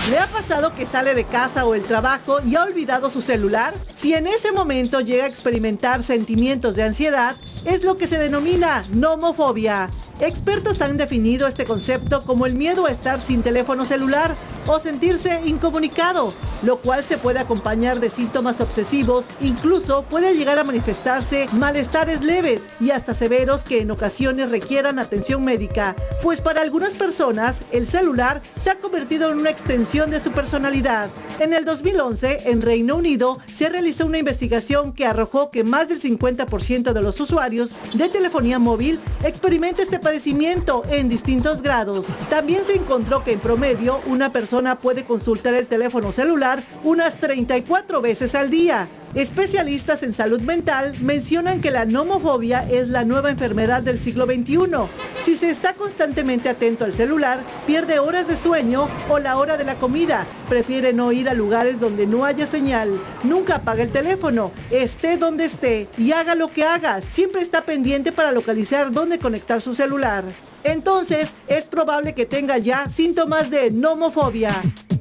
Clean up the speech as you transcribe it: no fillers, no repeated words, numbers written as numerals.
¿Le ha pasado que sale de casa o el trabajo y ha olvidado su celular? Si en ese momento llega a experimentar sentimientos de ansiedad, es lo que se denomina nomofobia. Expertos han definido este concepto como el miedo a estar sin teléfono celular o sentirse incomunicado, lo cual se puede acompañar de síntomas obsesivos, incluso puede llegar a manifestarse malestares leves y hasta severos que en ocasiones requieran atención médica, pues para algunas personas el celular se ha convertido en una extensión de su personalidad. En el 2011, en Reino Unido, se realizó una investigación que arrojó que más del 50% de los usuarios de telefonía móvil experimenta este padecimiento en distintos grados. También se encontró que en promedio una persona puede consultar el teléfono celular unas 34 veces al día. Especialistas en salud mental mencionan que la nomofobia es la nueva enfermedad del siglo XXI. Si se está constantemente atento al celular, pierde horas de sueño o la hora de la comida, prefiere no ir a lugares donde no haya señal, nunca apaga el teléfono, esté donde esté y haga lo que haga, siempre está pendiente para localizar dónde conectar su celular. Entonces, es probable que tenga ya síntomas de nomofobia.